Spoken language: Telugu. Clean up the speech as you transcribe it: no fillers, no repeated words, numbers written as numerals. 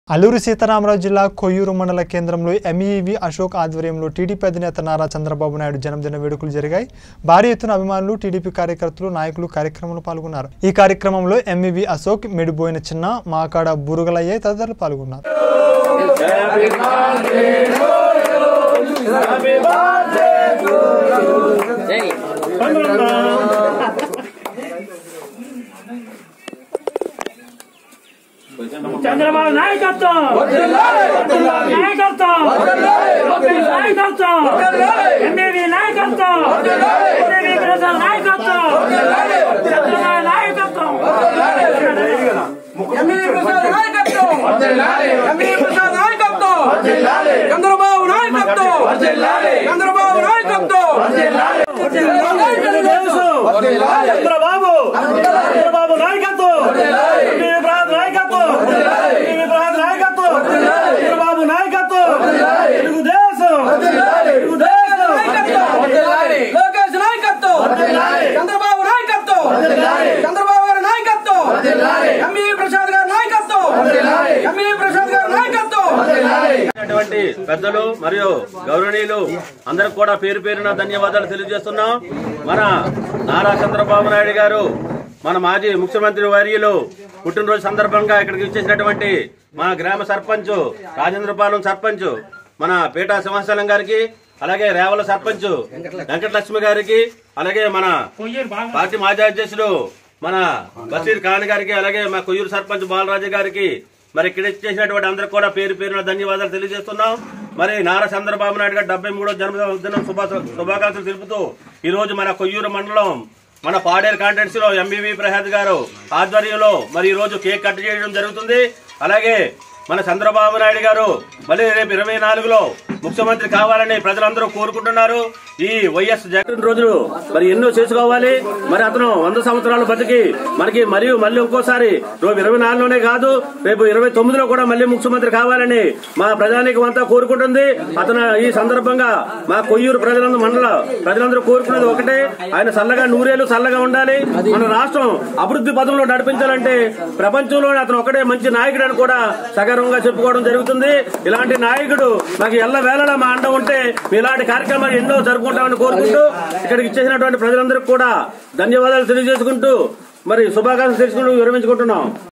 అల్లూరు సీతారామరాజు జిల్లా కొయ్యూరు మండల కేంద్రంలో ఎంఈవి అశోక్ ఆధ్వర్యంలో టీడీపీ అధినేత నారా చంద్రబాబు నాయుడు జన్మదిన వేడుకలు జరిగాయి. భారీ ఎత్తున అభిమానులు, టీడీపీ కార్యకర్తలు, నాయకులు కార్యక్రమంలో పాల్గొన్నారు. ఈ కార్యక్రమంలో ఎంఈవి అశోక్, మెడిబోయిన చిన్న, మాకాడ బురుగలయ్య తదితరులు పాల్గొన్నారు. చంద్రబాబు నాయకత్వం నాయకత్వం నాయకత్వం ఎంబీవీ నాయకత్వం ఎంబీవీ ప్రసాద్ నాయకత్వం చంద్రబాబు నాయకత్వం ఎంబీవీ ప్రసాద్ నాయకత్వం ఎంబీవీ ప్రసాద్ నాయకత్వం చంద్రబాబు నాయకత్వం చంద్రబాబు నాయకత్వం చంద్రబాబు చంద్రబాబు నాయకత్వం చంద్రబాబు నాయకత్వం తెలుగుదేశం లోకేష్ నాయకత్వం చంద్రబాబు నాయకత్వం చంద్రబాబు గారి నాయకత్వం ఎంబీవీ ప్రసాద్ గారి నాయకత్వం ఎంబీవీ ప్రసాద్ గారి నాయకత్వం పెద్దలు మరియు గౌరవనీయులు అందరికి కూడా పేరు పేరున ధన్యవాదాలు తెలియజేస్తున్నాం. మన నారా చంద్రబాబు నాయుడు గారు మన మాజీ ముఖ్యమంత్రి వర్యులు పుట్టినరోజు సందర్భంగా ఇక్కడికి ఇచ్చేసినటువంటి మన గ్రామ సర్పంచ్, రాజేంద్రపాలెం సర్పంచ్ మన పీటా సింహాచలం గారికి, అలాగే రేవల సర్పంచ్ వెంకటలక్ష్మి గారికి, అలాగే మన పార్టీ మాజీ అధ్యక్షుడు మన బషీర్ ఖాన్ గారికి, అలాగే మా కొయ్యూరు సర్పంచ్ బాలరాజు గారికి, మరి ఇక్కడ ఇచ్చేసినటువంటి అందరికి కూడా పేరు పేరున ధన్యవాదాలు తెలియజేస్తున్నాం. మరి నారా చంద్రబాబు నాయుడు గారు 73వ జన్మదిన శుభాకాంక్షలు తెలుపుతూ ఈ రోజు మన కొయ్యూరు మండలం మన పాడేరు కాంటెన్సీలో ఎంబీవీ ప్రసాద్ గారు ఆధ్వర్యంలో మరి ఈ రోజు కేక్ కట్ చేయడం జరుగుతుంది. అలాగే మన చంద్రబాబు నాయుడు గారు మళ్ళీ రేపు 24లో ముఖ్యమంత్రి కావాలని ప్రజలందరూ కోరుకుంటున్నారు. ఈ వైఎస్ జగన్ రోజులు మరి ఎన్నో చేసుకోవాలి. మరి అతను 100 సంవత్సరాలు బతికి మనకి మరియు మళ్ళీ ఇంకోసారి రేపు 24లోనే కాదు, రేపు 29లో కూడా మళ్ళీ ముఖ్యమంత్రి కావాలని మా ప్రజానీకం అంతా కోరుకుంటుంది. అతను ఈ సందర్భంగా మా కొయ్యూరు ప్రజలందరూ మండల ప్రజలందరూ కోరుకునేది ఒకటే, ఆయన చల్లగా నూరేళ్లు చల్లగా ఉండాలి. మన రాష్ట్రం అభివృద్ధి పథంలో నడిపించాలంటే ప్రపంచంలోనే అతను ఒకటే మంచి నాయకుడు అని కూడా సగర్వంగా చెప్పుకోవడం జరుగుతుంది. ఇలాంటి నాయకుడు నాకు ఎల్ల వేళలా మా అండ ఉంటే ఇలాంటి కార్యక్రమాలు ఎన్నో జరుపుకుంటామని కోరుకుంటూ ఇక్కడికి ఇచ్చేసినటువంటి ప్రజలందరికీ కూడా ధన్యవాదాలు తెలియజేసుకుంటూ మరి శుభాకాంక్షలు తెలుసుకుంటూ విరమించుకుంటున్నాం.